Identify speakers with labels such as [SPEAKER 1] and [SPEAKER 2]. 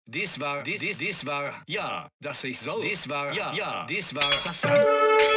[SPEAKER 1] Dies war, ja, dass ich soll. Dies war, ja, dies war, das